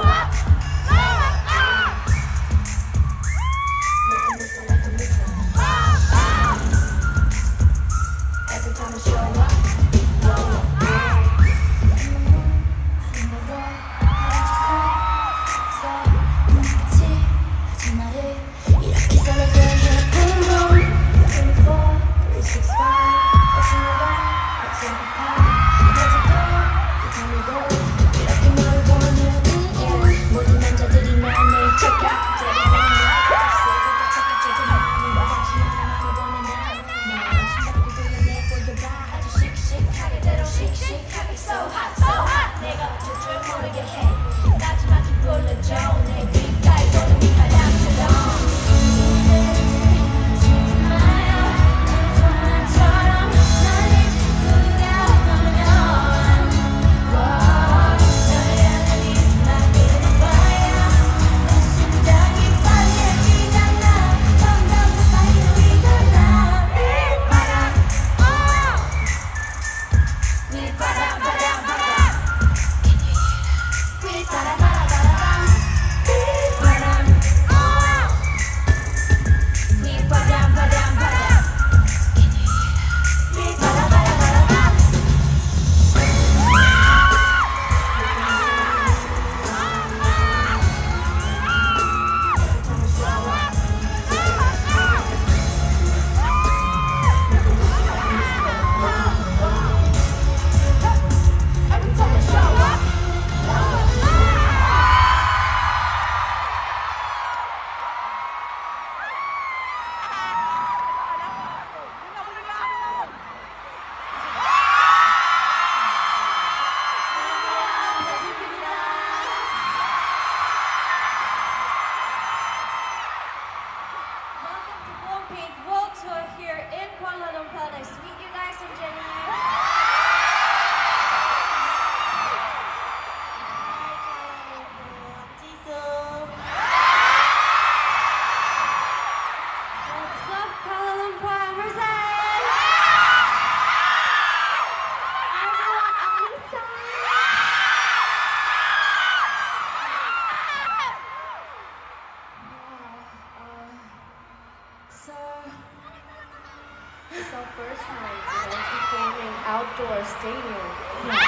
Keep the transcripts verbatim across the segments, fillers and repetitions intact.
Outdoor stadium. Yeah, like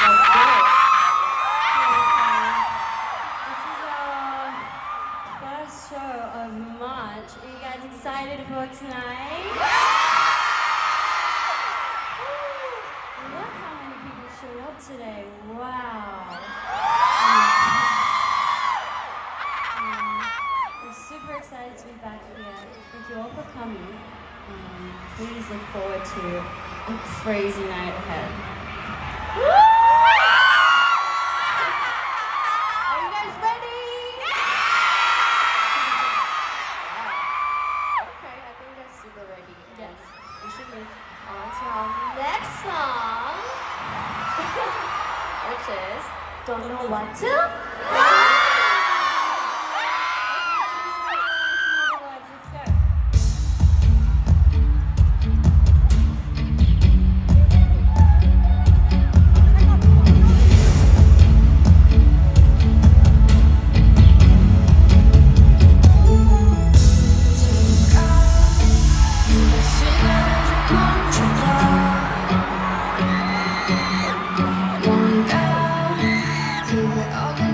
this. This is our first show of March. Are you guys excited for tonight? Look how many people showed up today. Wow. Um, we're super excited to be back here. Thank you all for coming. Um, please look forward to a crazy night ahead. Woo! Are you guys ready? Yeah! Okay, I think that's super ready. Yes. We should move on to our next song, which is Don't Know What To? All the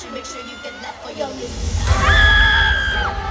make sure you get left for your list.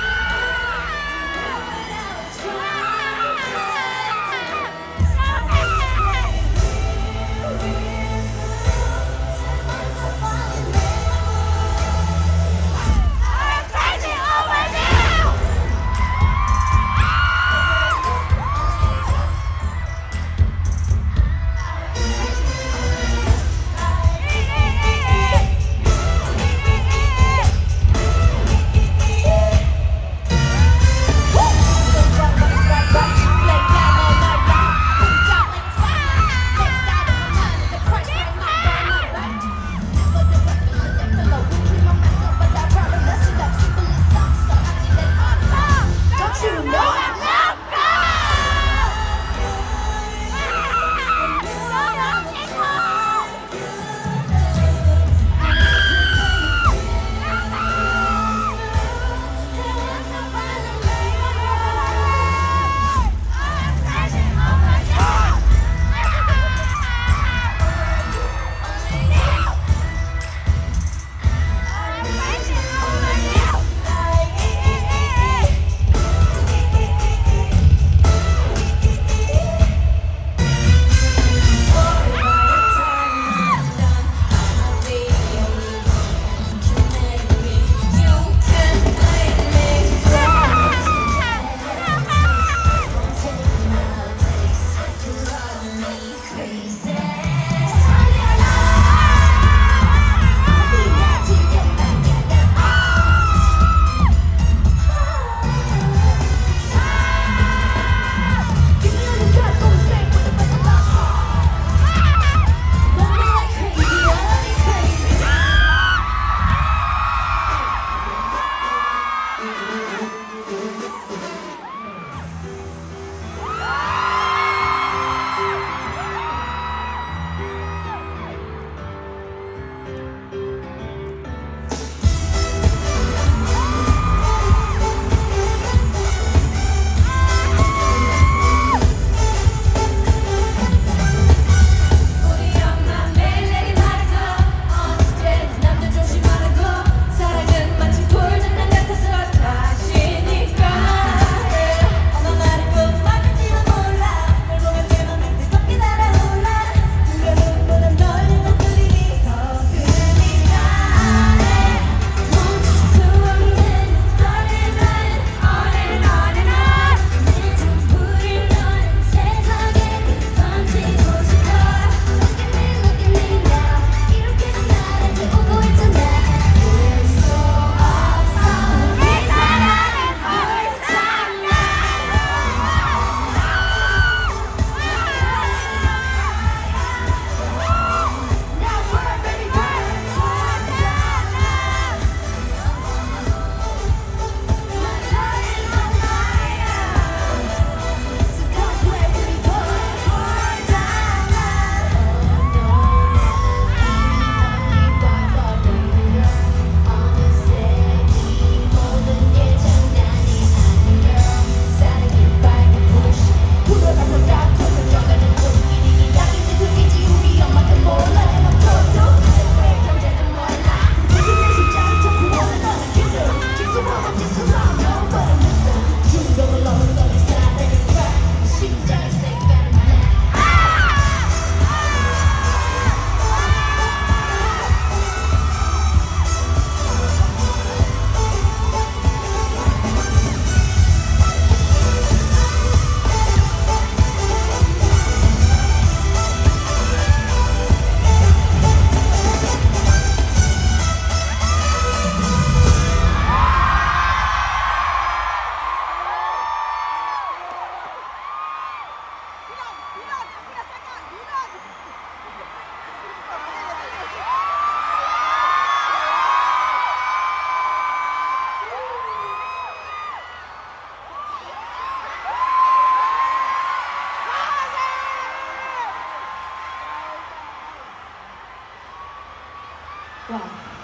Wow.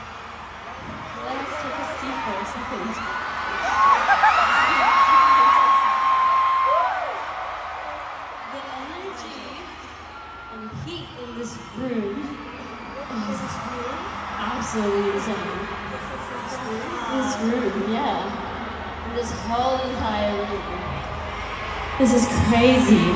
Let us take a seat for a second. The energy and heat in this room is absolutely insane. This room, yeah. And this whole entire room. This is crazy.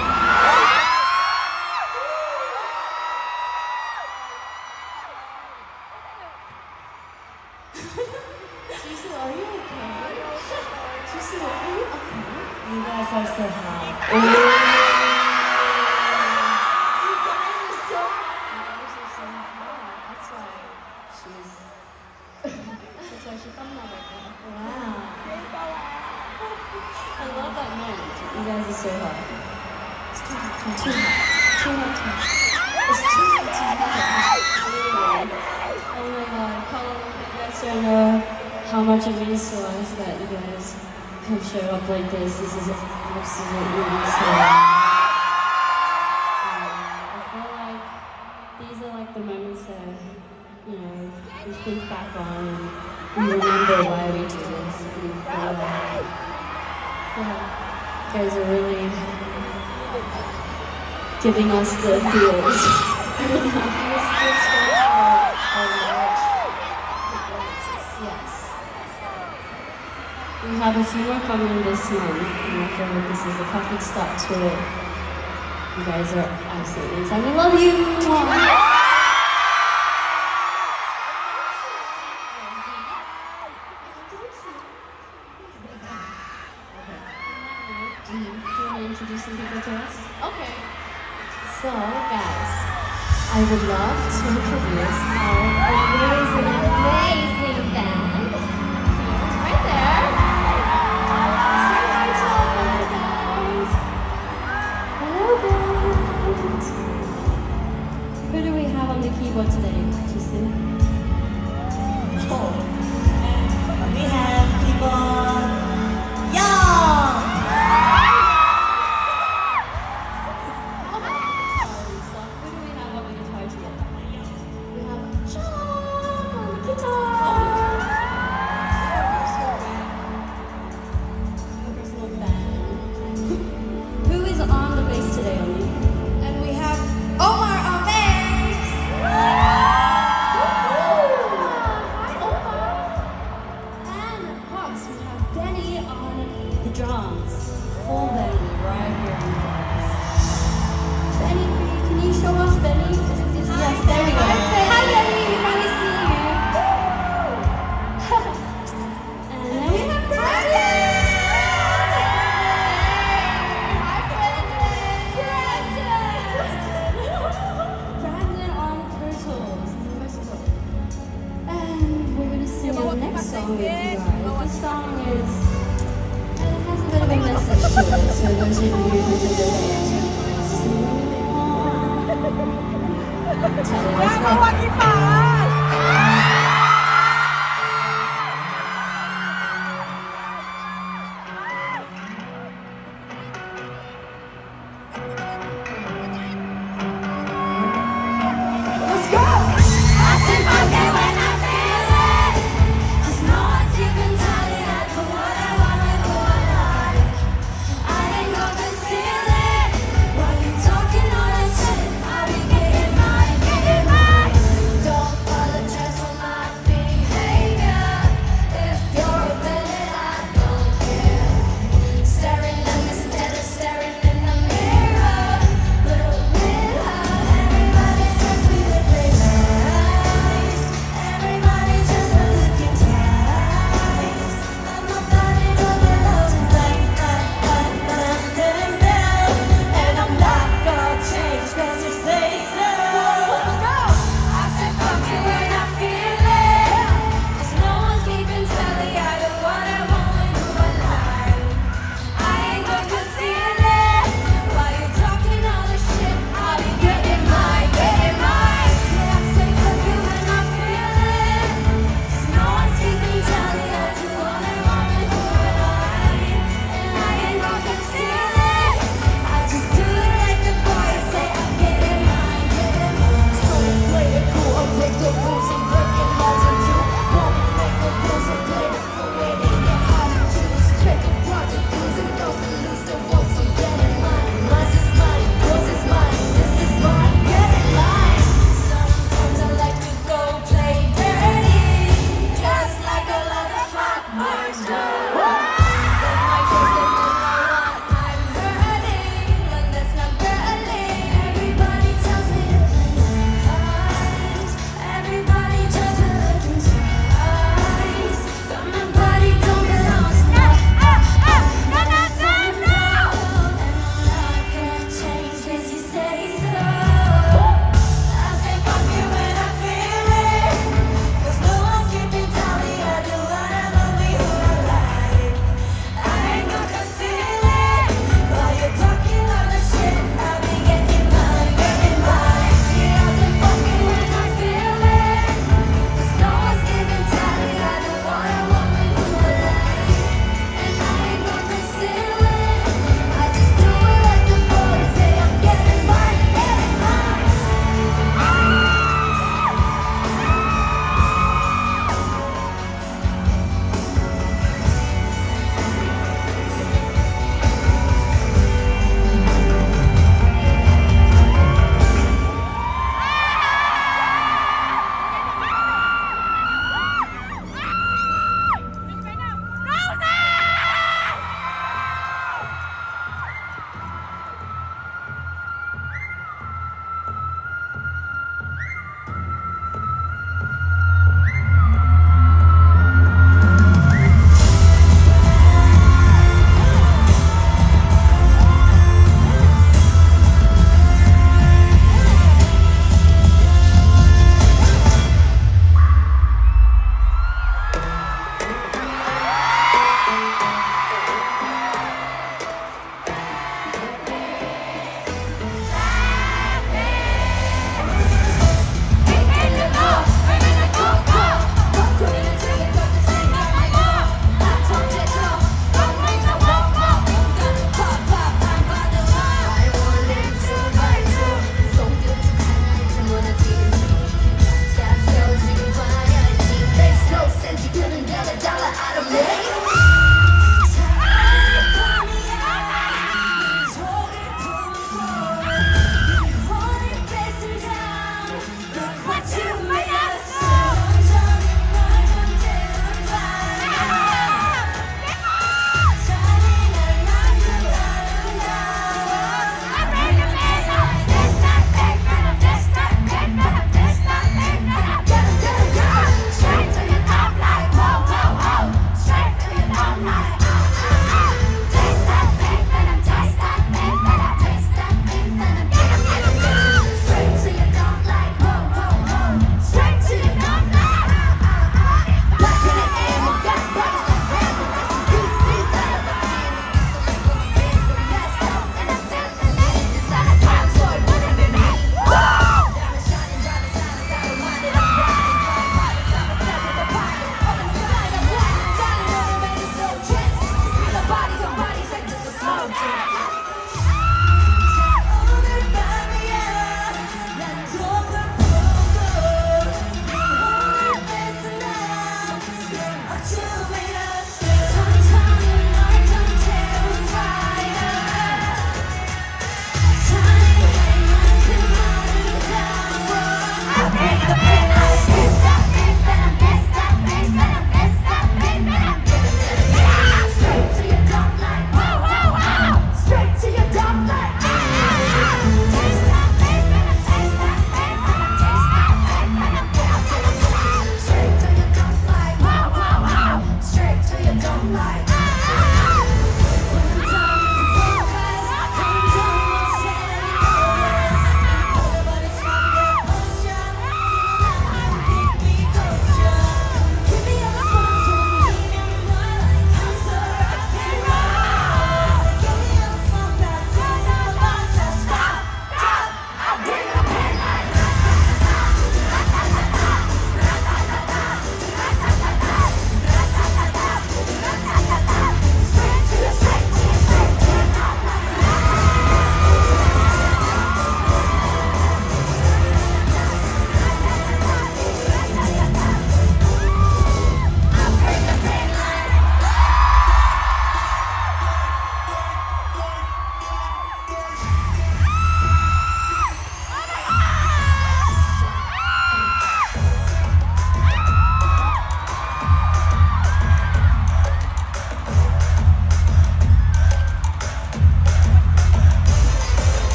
Cecil, are you okay? Cecil, are you okay? You guys are so hot. You guys are so hot. You guys are so hot. That's why she's. That's why she's coming out right now. Wow. I love that moment. You guys are so hot. It's too hot. Too hot. Too hot. Too hot. It's too hot. Too hot. Literally. Oh my God, Colin, you guys don't know how much it means to us that you guys have showed up like this. This is absolutely insane. Um, I feel like these are like the moments that, you know, we think back on and we remember why we do this. And feel like, yeah, you guys are really giving us the feels. Yes. We have a few more coming this month, and I feel like this is the perfect start to it. You guys are absolutely insane. We love you! Do you want to introduce some people to us? Okay. So, guys, I would love to introduce our amazing, amazing band. Right there. Say hi to all the guys. Hello, guys. Who do we have on the keyboard today, Justin? Oh, we have keyboard Young. Who do we have on the guitar today? We have Sean on the guitar. Personal fan. Who is on the bass today, Omi? And we have Omar on bass. Hi, Omar. And of course, we have Benny on the drums. Full Benny right here on the drums. Benny, can you show us Benny? Is it this? Yes, there we go. Hi, Benny. We finally see you. And then we have Brandon. Brandon on turtles. And we're gonna sing our next song with you guys. This song is it has a bit of a message to it. So those of you who did it, sing along. Tell it what's up. Let's go! I said forget when I feel it, 'cause no one's even telling I do what I want and who I like. I ain't got the ceiling, while you talking all that shit, I be getting mine, getting mine. Don't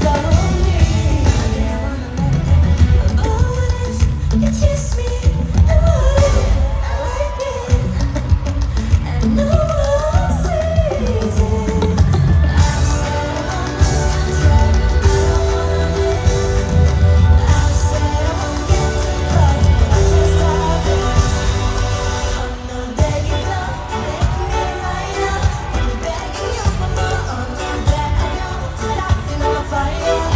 Fire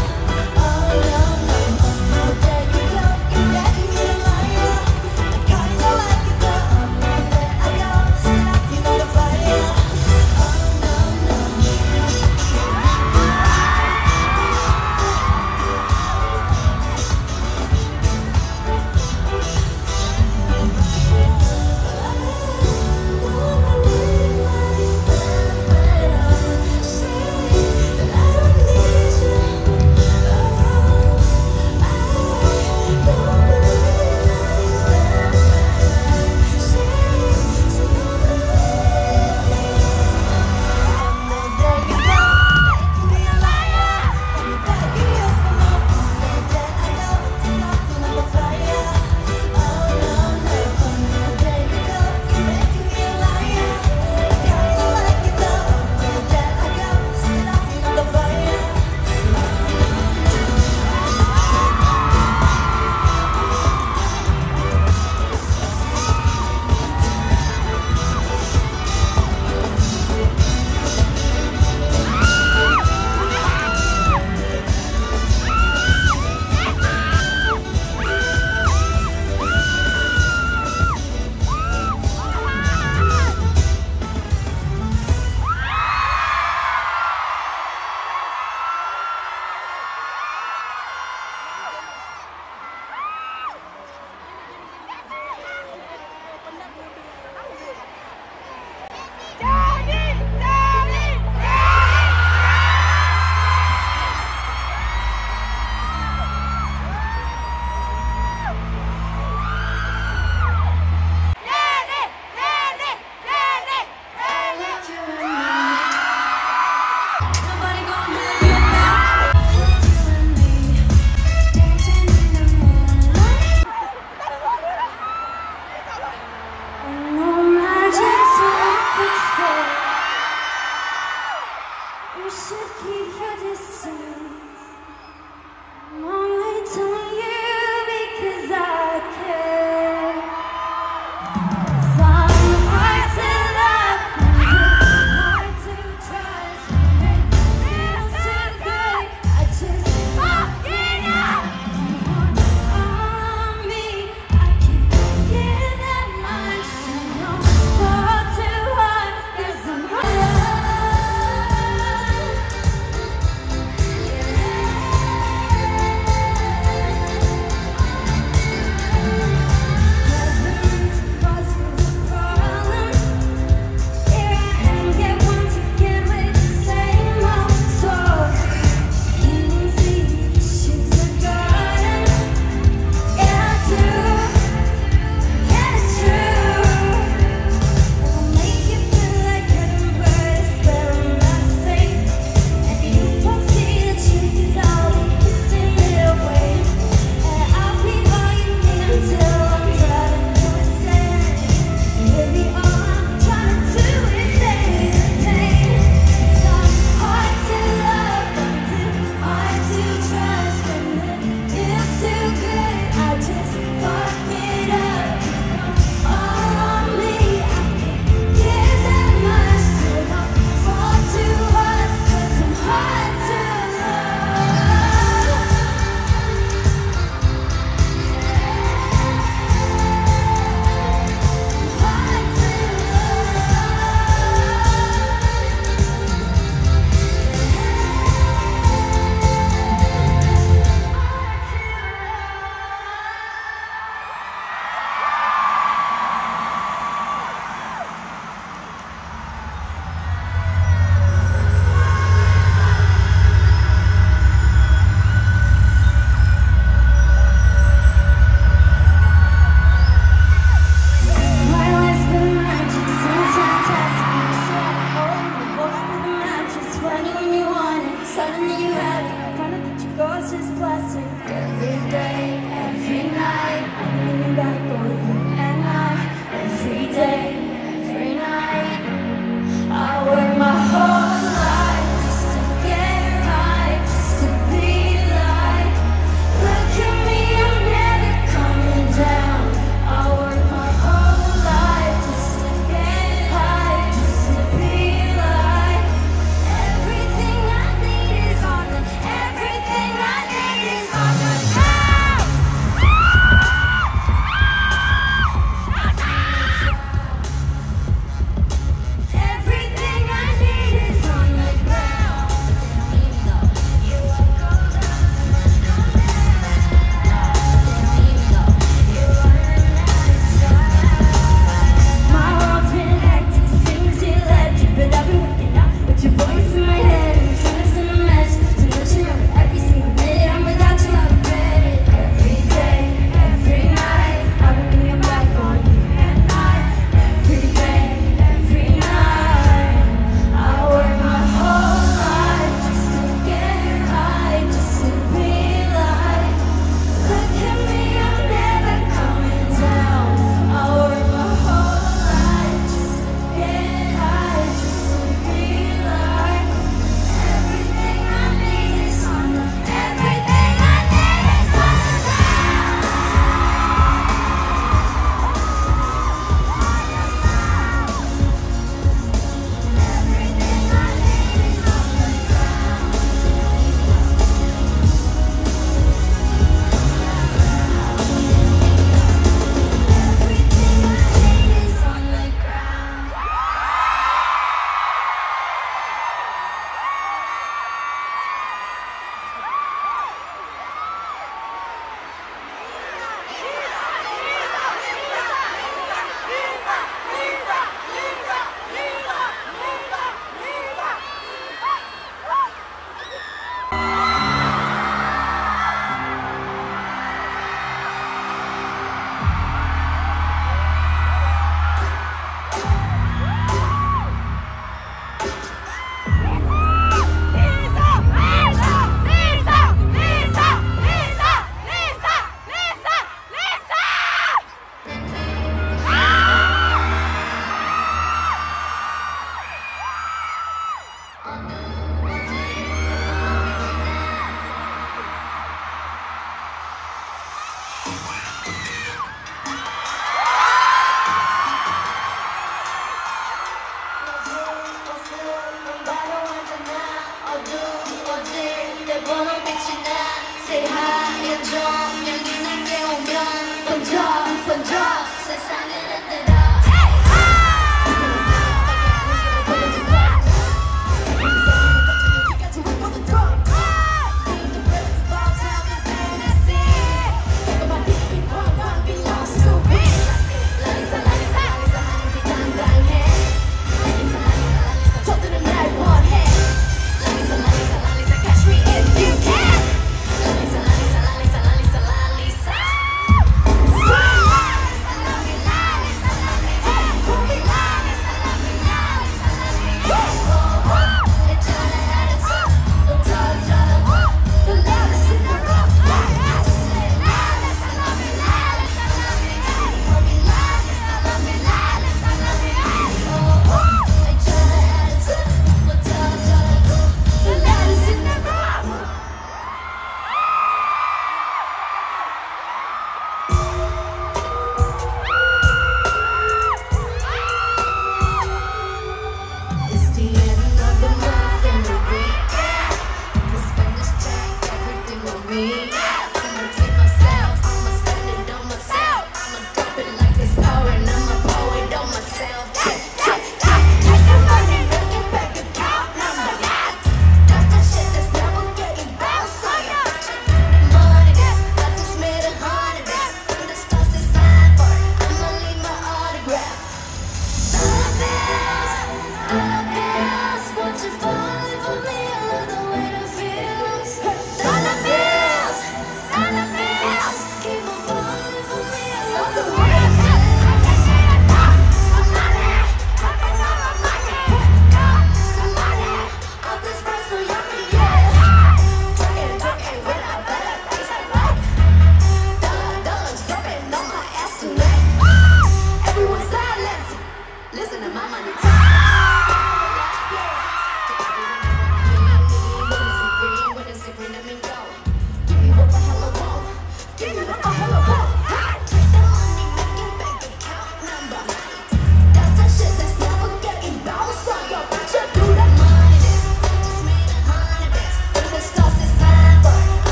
알아줘 여기 내게 오면 번져 번져 세상을 흔들어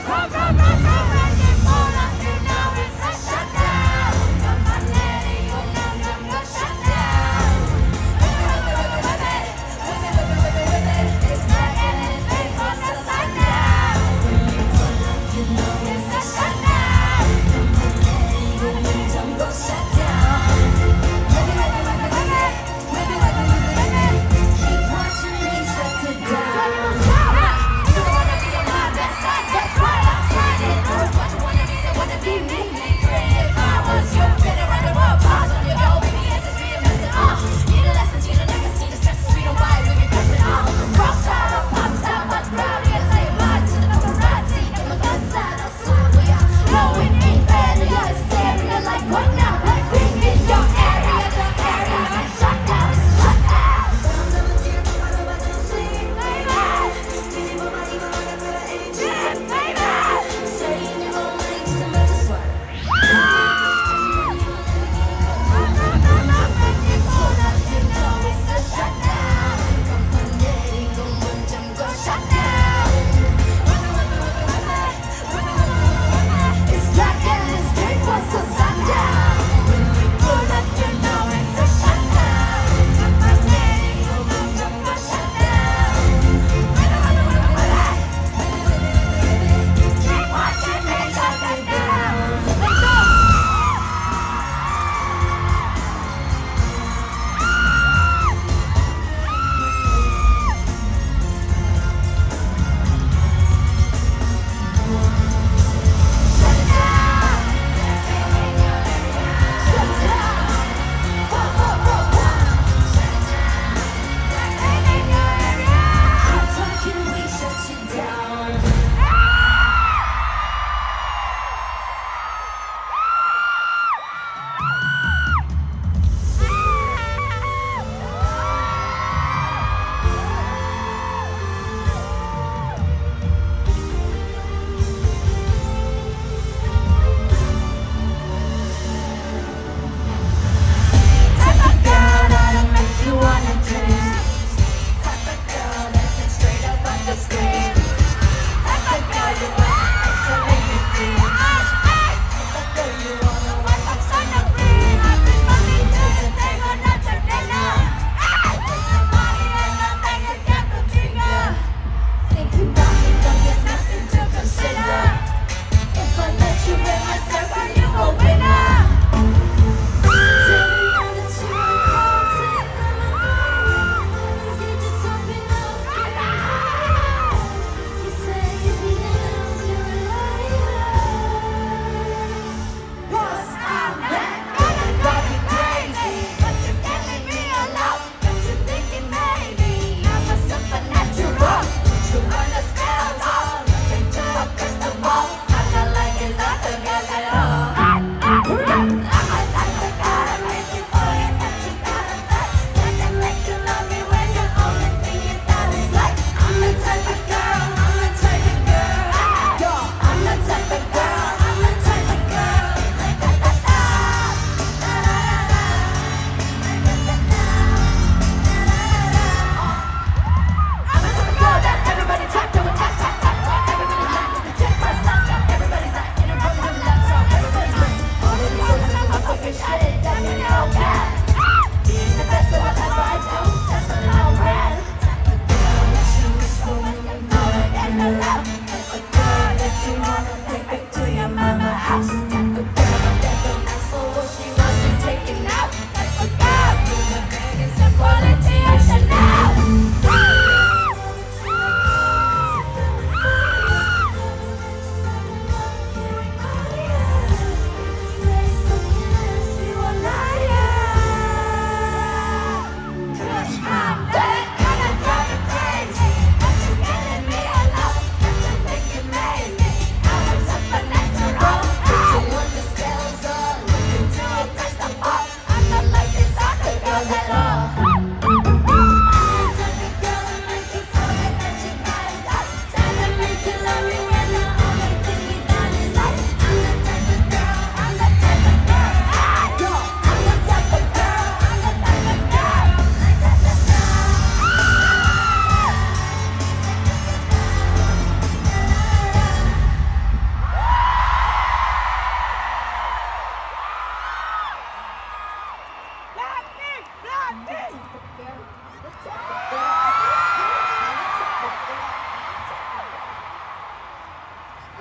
Keep watching me shut it down.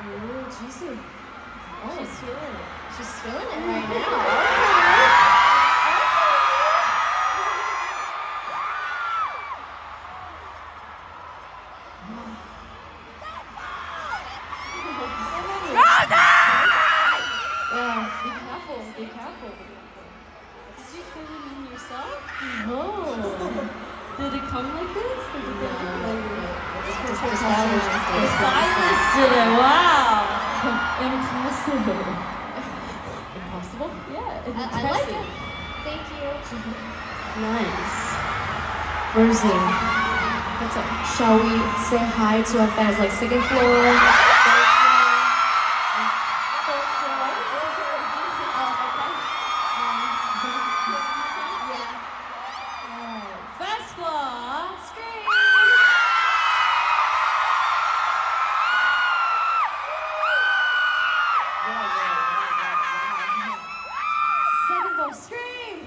Ooh, Jisoo. Oh, she's feeling it. She's feeling it right now. Yeah, be careful, be careful. Did you really mean yourself? No. Did it come like this? Did it get like The stylist The stylist did it, wow. Impressive. Impossible? Yeah, I, I like it. Thank you. Nice. Rosie, what's up? Shall we say hi to our fans, like second floor, third floor, and fourth floor? Oh, okay. Um, yeah. First floor, scream! Second floor, scream!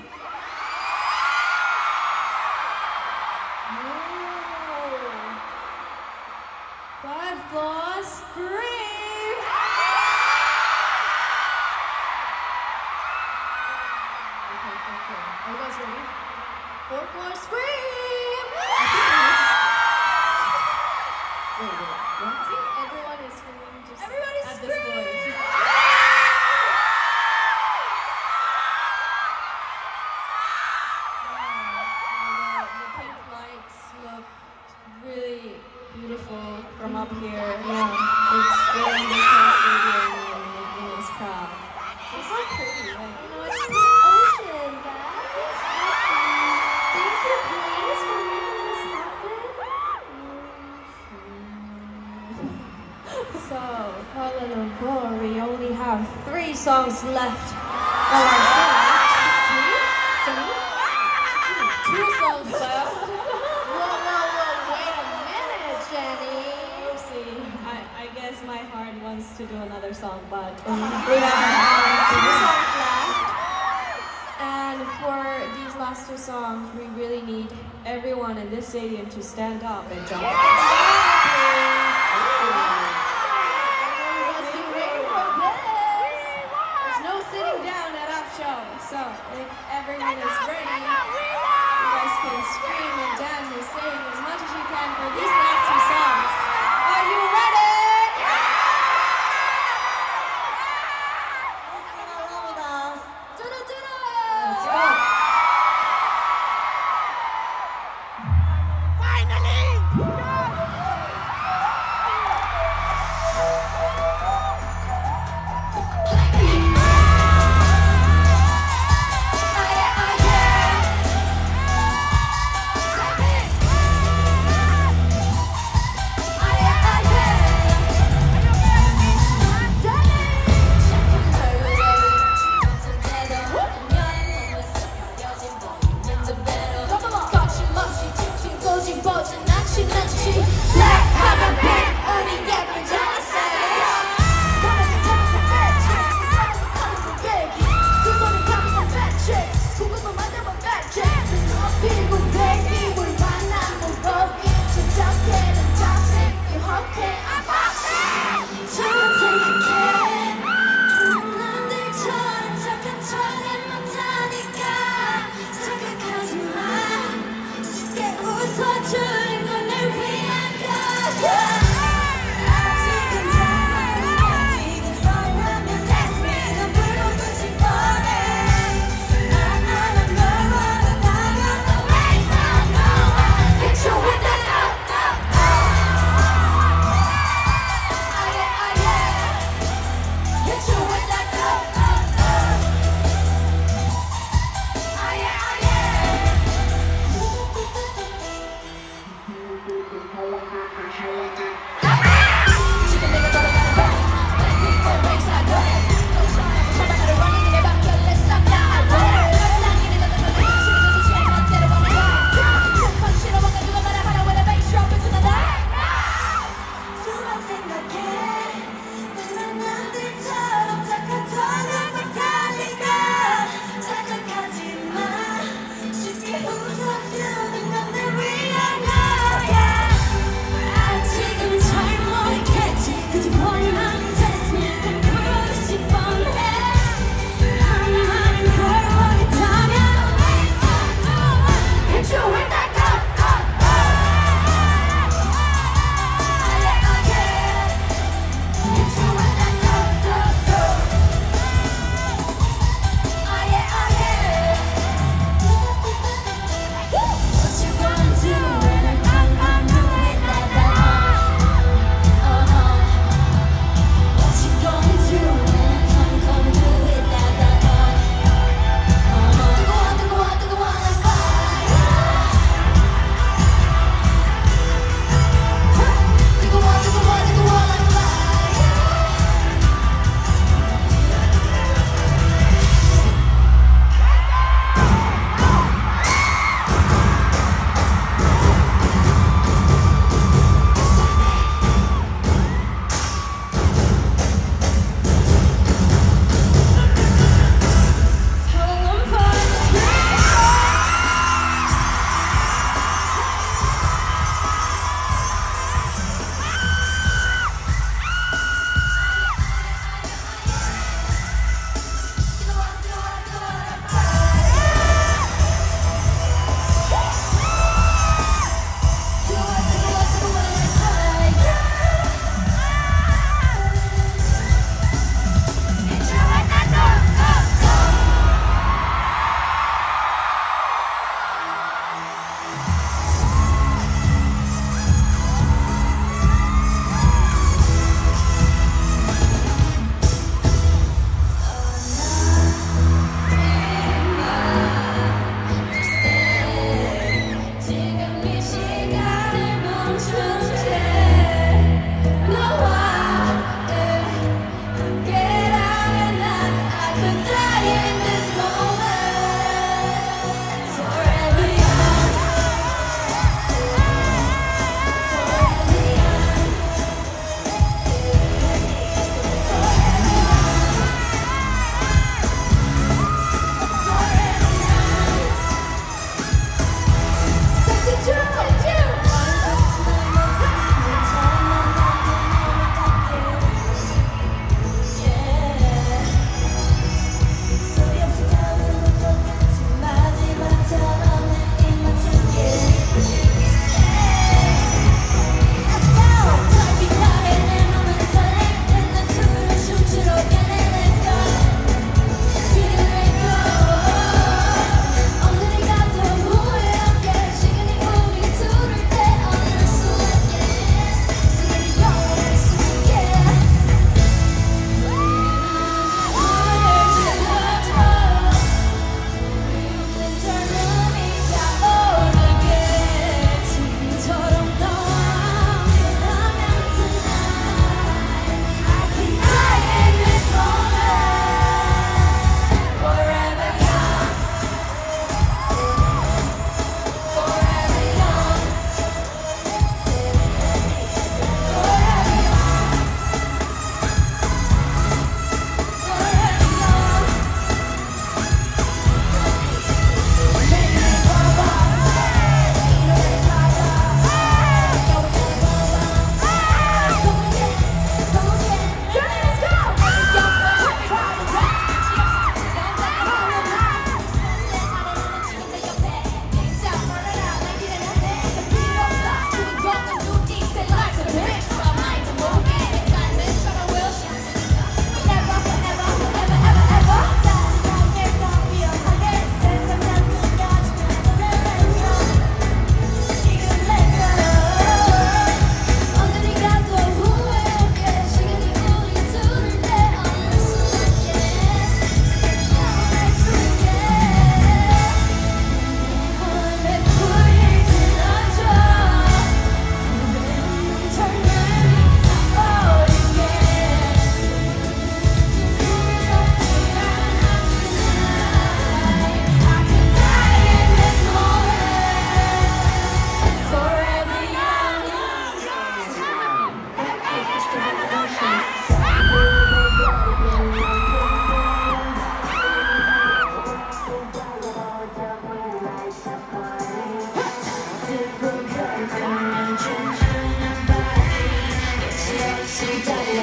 Third floor, scream! Okay, fourth floor. Are you guys ready? Fourth floor, scream! Wait, wait, what? I think everyone is screaming just Everybody at scream! this point. The, the pink lights look really beautiful from up here. Yeah, it's very concentrating in this crowd. It's so pretty, right? You know, it's the ocean, guys. Thank you, please, for making this happen. So, Kuala Lumpur, we only have three songs left of our set. Two songs left. Whoa, whoa, whoa, wait a minute, Jenny. Oopsie. I, I guess my heart wants to do another song, but um, we have two songs left. And for these last two songs, we really need everyone in this stadium to stand up and jump. There's no sitting down at our show, so if everyone is ready, you guys can scream and dance and sing as much as you can for these last two songs. Are you ready? Let's sing along with us. Do-do-do-do! Let's go. Finally!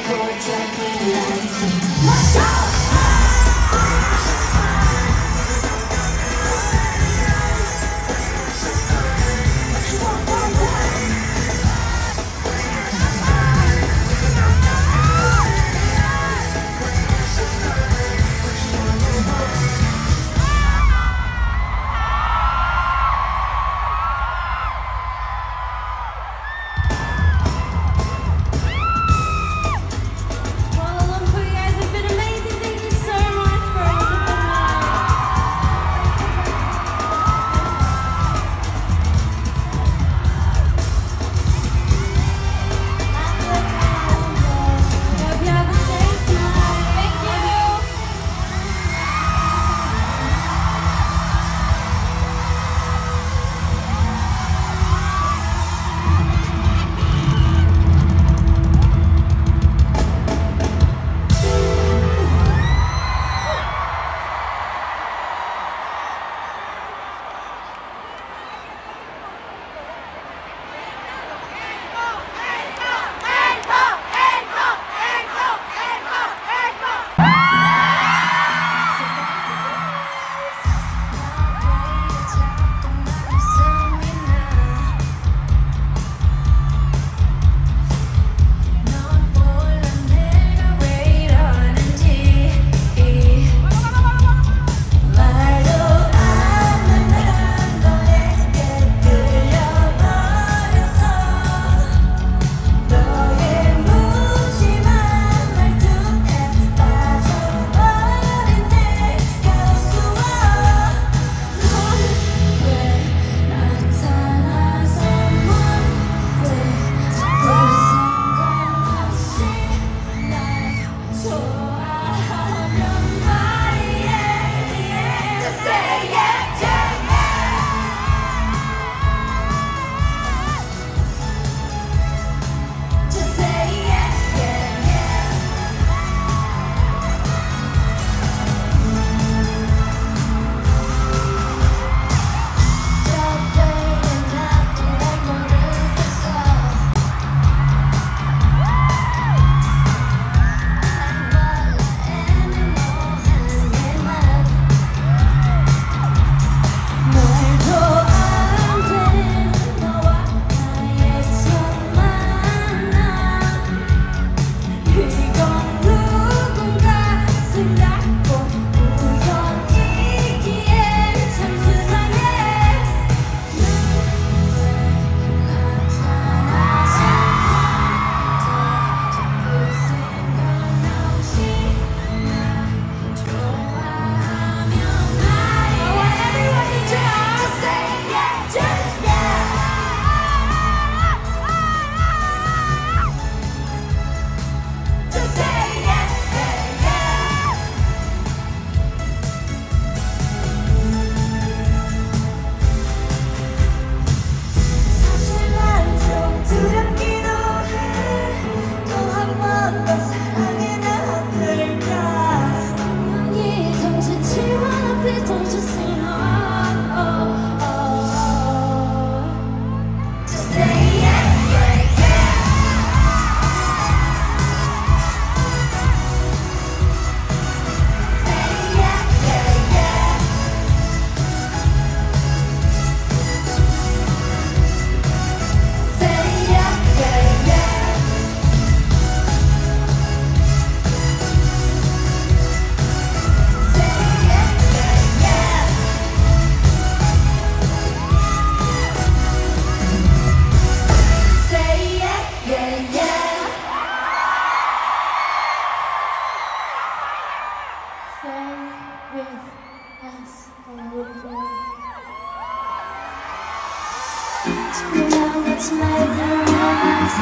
Let's make a romance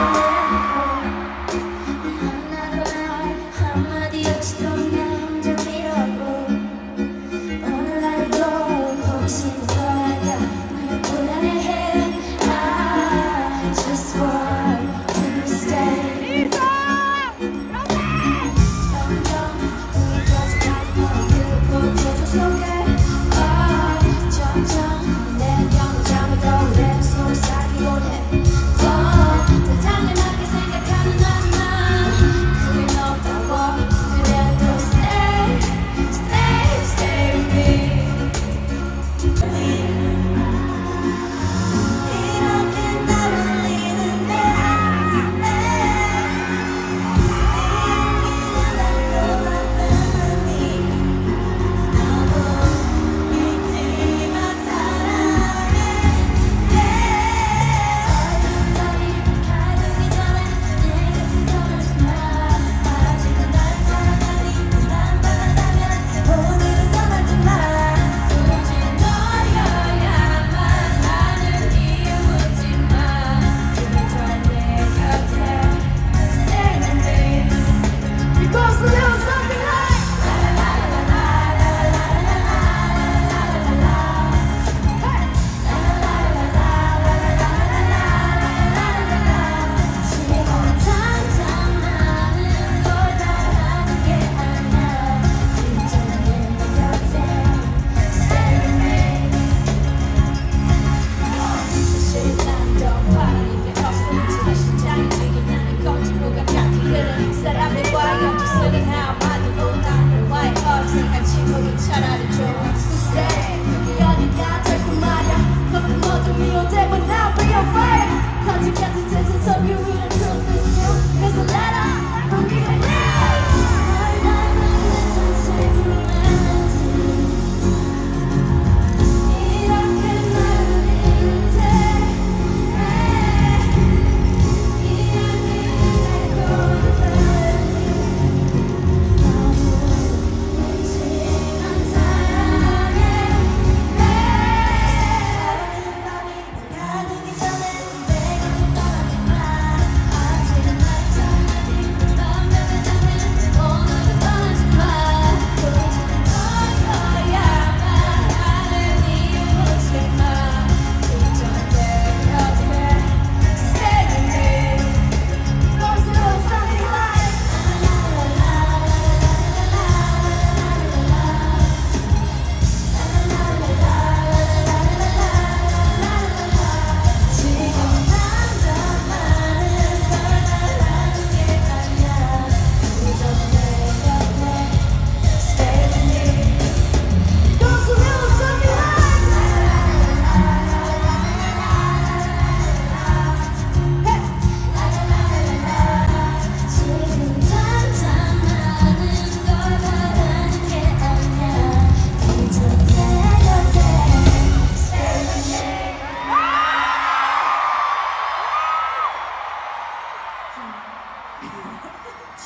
into 하나도 말 한마디 없이도 난 혼자이라고 오늘날도 혹시 돌아가 날 불안해해 I just want to stay 점점 우리까지 가는 그 포토 속에 아 점점 내 경험을 잠을 더 오래 속삭이곤 해 더 내 달리 난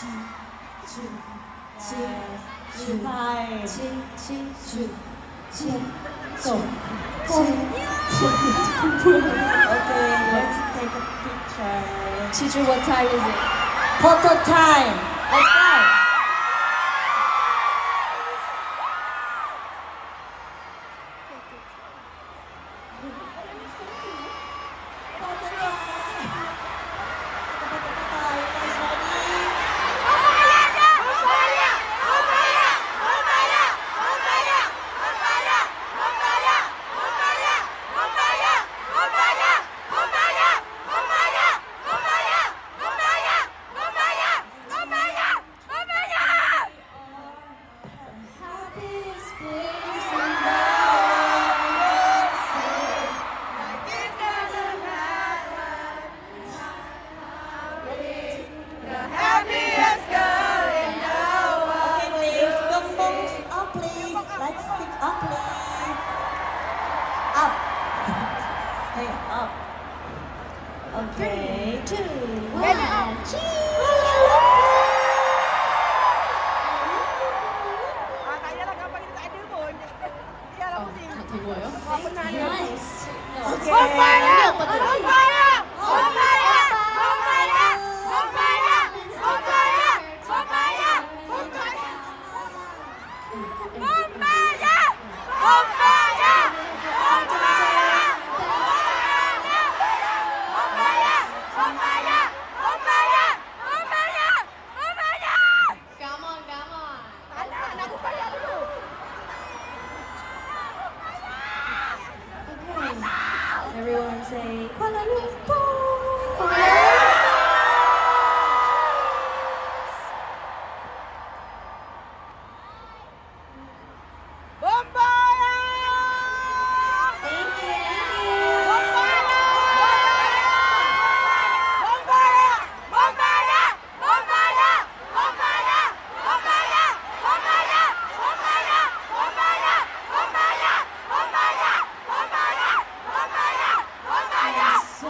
Yes. Five. So, Okay, let's take a picture. Teacher, what time is it? Photo time. Let's go. happiest place in the world. Like it doesn't matter. The happiest girl in the world. Okay, please. The phones up, please. Let's sing up, please. Up. Hey, up. Okay. Two, one, cheese. Nice. Okay. Come on, come on. Okay. Everyone say Kuala Lumpur. Thank you. So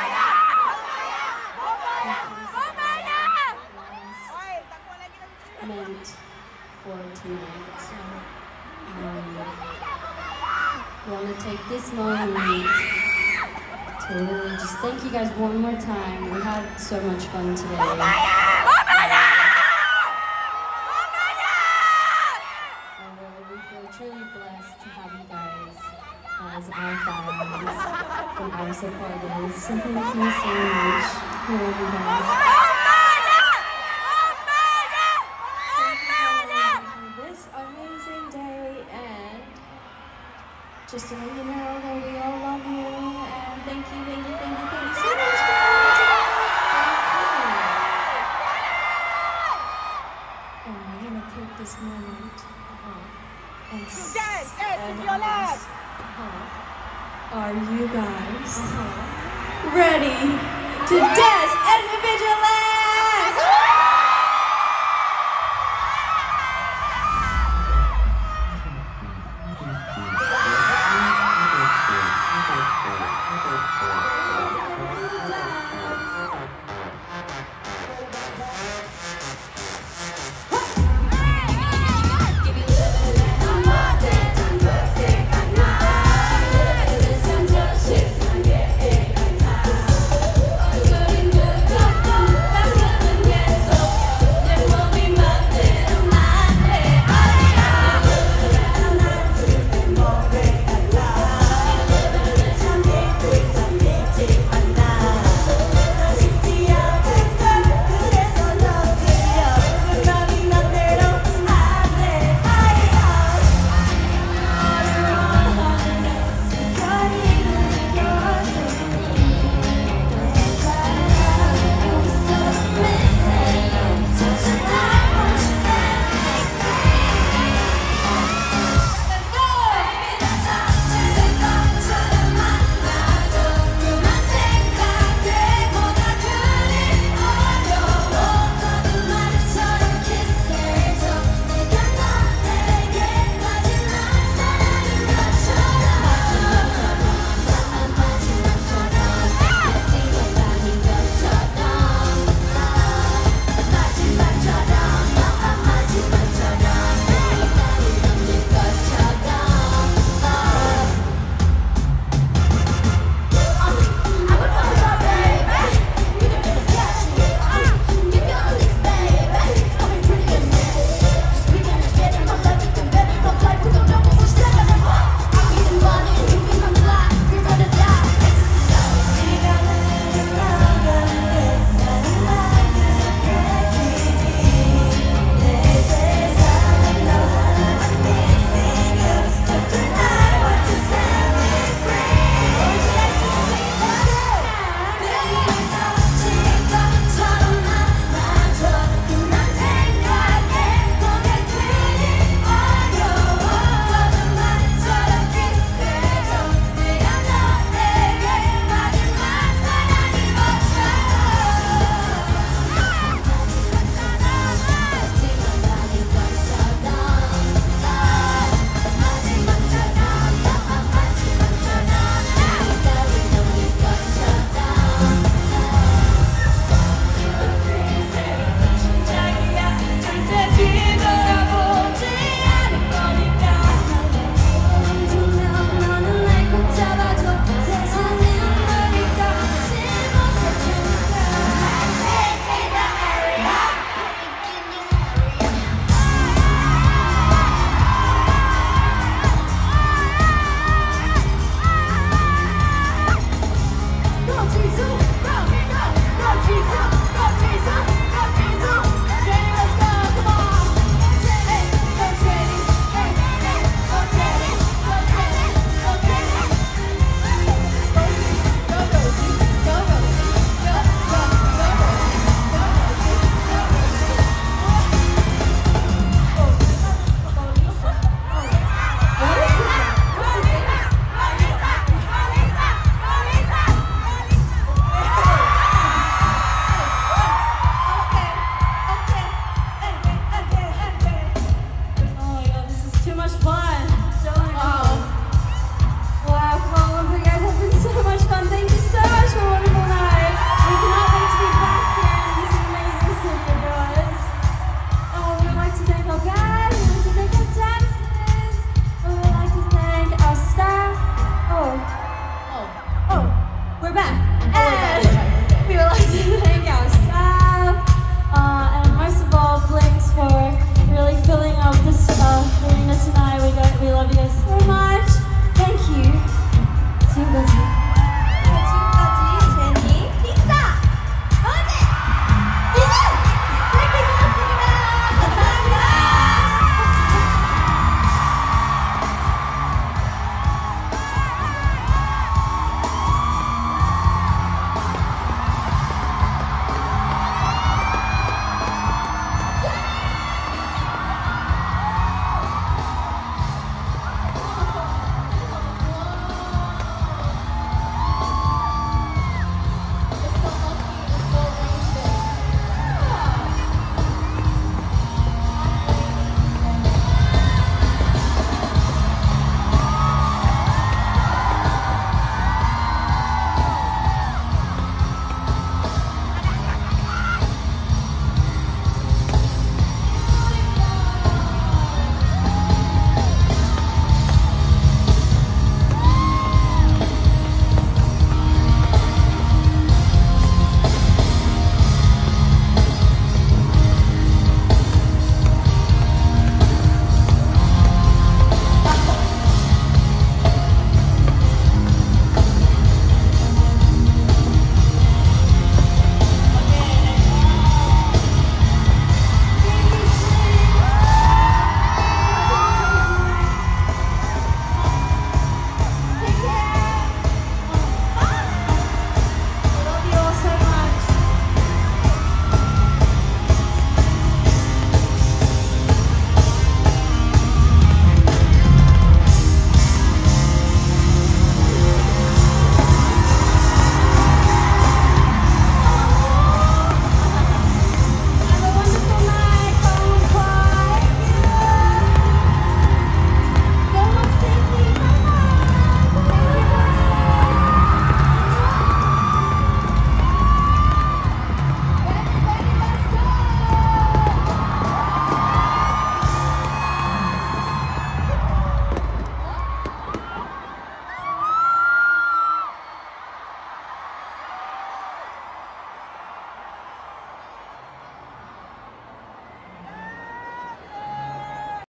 meant for tonight. Um, want to take this moment to really just thank you guys one more time. We had so much fun today. And, uh, we feel truly blessed to have you guys as our fans and our supporters. So thank you so much. We love you guys. For this amazing day, and just to let you know that we all love you, and thank you, thank you, thank you, thank you so much. Thank you. And I'm gonna take this moment uh, and s- and ask, uh, are you guys ready to dance individually?